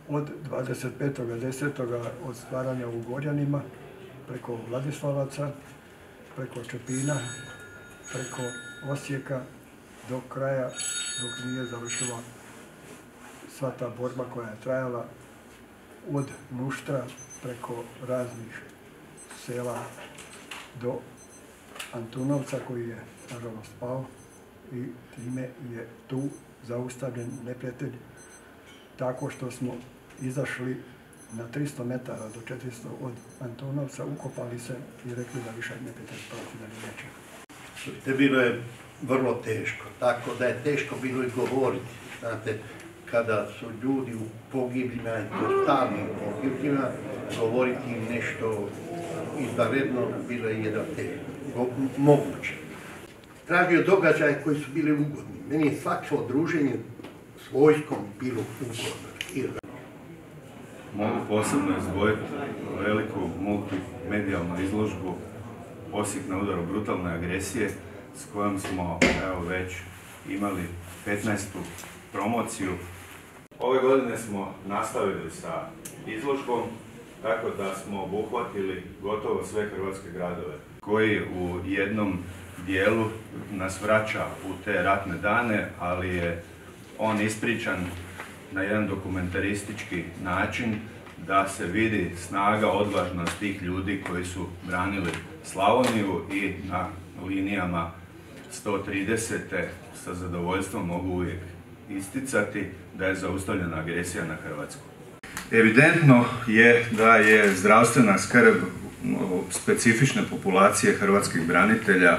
od 25.10. od stvaranja u Gorjanima, preko Vladislavaca, preko Čepina, preko Osijeka, do kraja, dok nije završila sva ta borba koja je trajala od Nuštra preko raznih sela do Antunovca, koji je nažalost pao, i time je tu zaustavljen neprijatelj tako što smo izašli na 300 metara do 400 od Antunovca, ukopali se i rekli da više neprijatelj proći da neće. Bilo je vrlo teško, tako da je teško bilo i govoriti. Znate, kada su ljudi u pogibljima i totalnim pogibljima, govoriti im nešto izvanredno bilo je jedno moguće. Tražio događaje koji su bili ugodni. Meni je svako druženje s vojskom bilo ugodno. Mogu posebno izdvojiti veliku multimedijalnu izložbu Osijek na udaru brutalne agresije, s kojom smo već imali 15. promociju. Ove godine smo nastavili sa izložbom, tako da smo obuhvatili gotovo sve hrvatske gradove, koji u jednom dijelu nas vraća u te ratne dane, ali je on ispričan na jedan dokumentaristički način da se vidi snaga, odvažnost tih ljudi koji su branili Slavoniju, i na linijama 130. sa zadovoljstvom mogu uvijek isticati da je zaustavljena agresija na Hrvatsku. Evidentno je da je zdravstvena skrb specifične populacije hrvatskih branitelja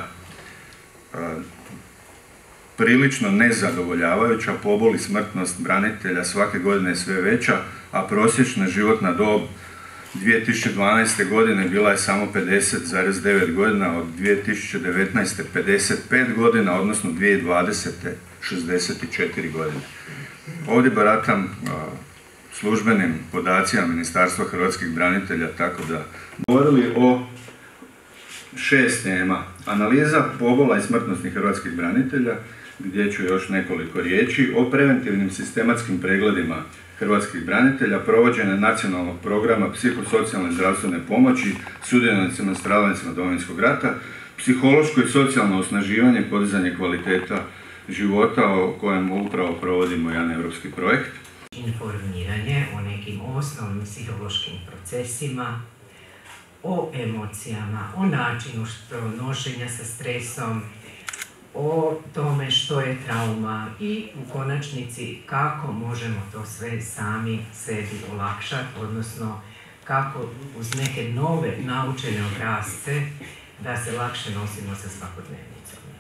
prilično nezadovoljavajuća. Pobol i smrtnost branitelja svake godine je sve veća, a prosječna životna dob 2012. godine bila je samo 50,9 godina, od 2019. 55 godina, odnosno 2020. 64 godine. Ovdje baratam službenim podacima Ministarstva hrvatskih branitelja, tako da govorili o 6 tema. Analiza pobola i smrtnosti hrvatskih branitelja, gdje ću još nekoliko riječi, o preventivnim sistematskim pregledima hrvatskih branitelja, provođenje nacionalnog programa psihosocijalne zdravstvene pomoći sudionicima i stradalnicima Domovinskog rata, psihološko i socijalno osnaživanje i podizanje kvaliteta života, o kojem upravo provodimo jedan europski projekt. Informiranje o nekim osnovnim psihološkim procesima, o emocijama, o načinu nošenja sa stresom, o tome što je trauma i u konačnici kako možemo to sve sami sebi olakšati, odnosno kako uz neke nove naučene obrasce da se lakše nosimo sa svakodnevnicom.